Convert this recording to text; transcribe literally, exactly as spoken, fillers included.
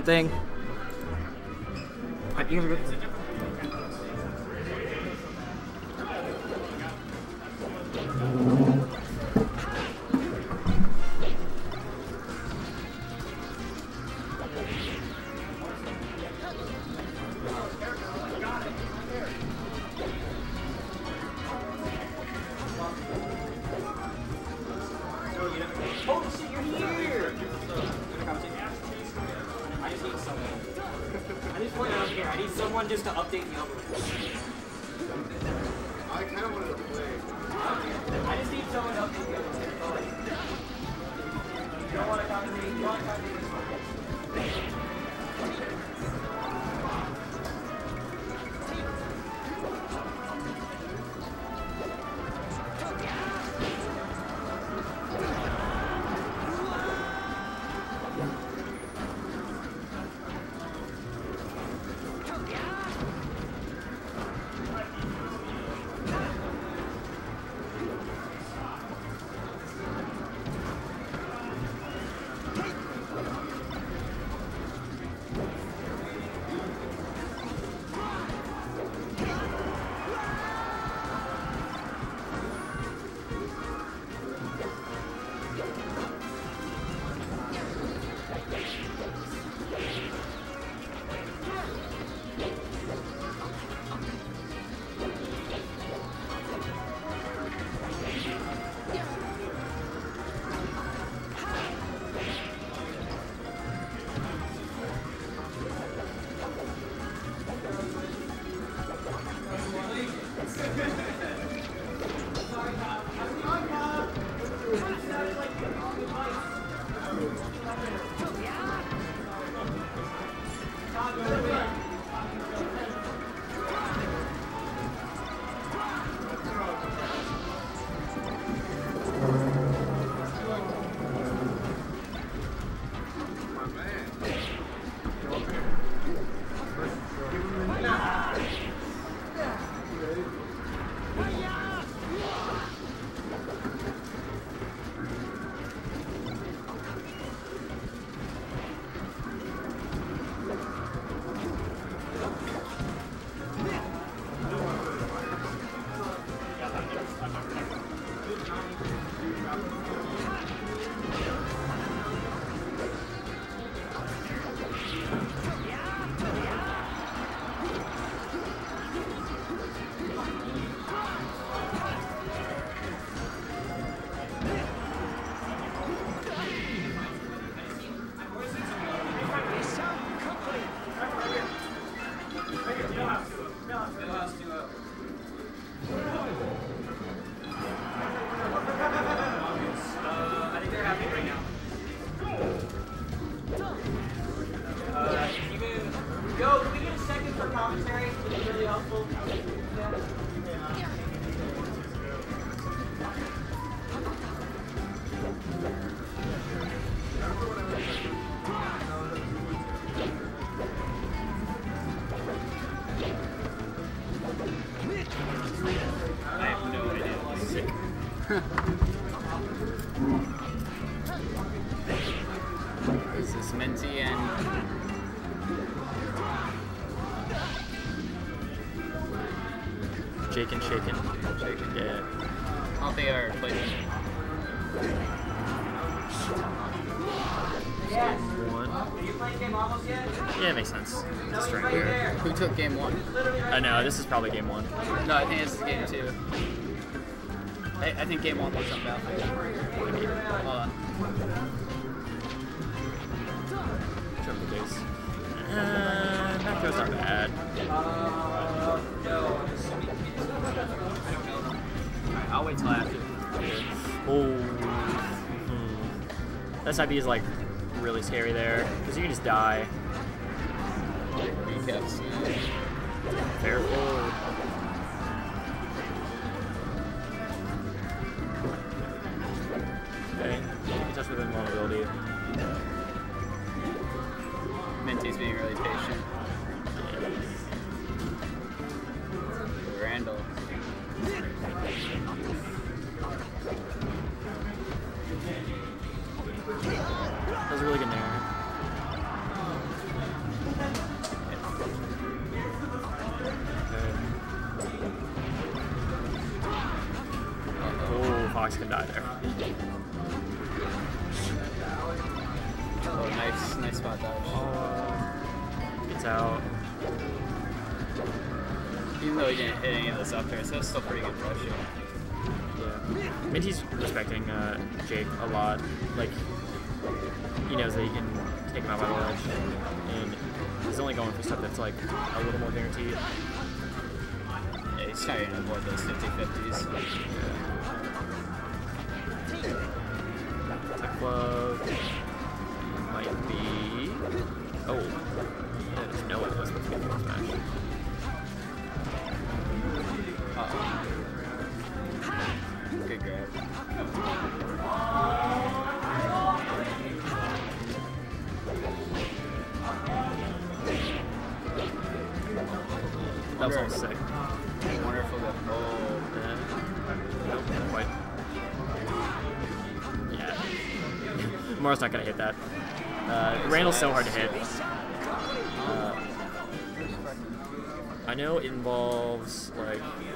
thing. I think it's a just to update the algorithm. I kind of wanted to play. I just need someone to update the algorithm. You don't want to come to me. You want to come to me. This is Minnty and Jakenshaken. Shaken. Yeah. I don't think I ever played this. One. Are you playing game almost yet? Yeah, it makes sense. It's No, right right here. there. Who took game one? I know, this is probably game one. No, I think this is game two. I, I think game one was on Battlefield. Hold on. Triple base. Uh, that goes not bad. Uh, no. I'm assuming kids. I don't know them. Alright, I'll wait till after. Oh. Hmm. That side B is like really scary there, because you can just die. Recaps. Careful. Okay, you can touch with invulnerability. Minty's being really patient. Randall. That was a really good nair. Hawks can die there. Oh, nice, nice spot dodge. Oh, gets out. Even though he didn't hit any of those up there, so that's still pretty good pressure. Yeah. Minty's respecting uh, Jake a lot. Like, he knows that he can take him out by the ledge, and he's only going for stuff that's like a little more guaranteed. Yeah, he's trying to avoid those fifty fifties. Tech glove might be. Oh, yeah, there's no way that's supposed to be a force smash. Uh-oh. Good grab. That was almost sick. Wonderful. Oh, Uh, nope, not quite. Yeah. Tomorrow's not gonna hit that. Uh, Randall's so hard to hit. Uh, I know it involves like